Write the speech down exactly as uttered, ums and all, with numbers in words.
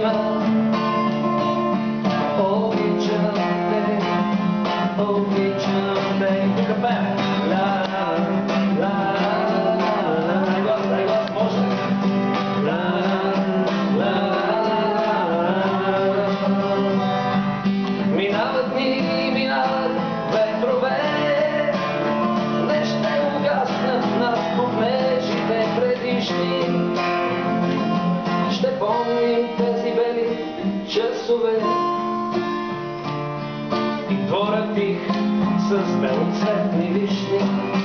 мина. Обичам те, обичам те. Тук пеем. Ла, ла, ла, дай глас, дай глас, може. Ла, ла, минават дни, минават ветрове, не ще угаснат над погнежите предишни. Ще помним тези бели часове и дворът тих с белоцветни вишни.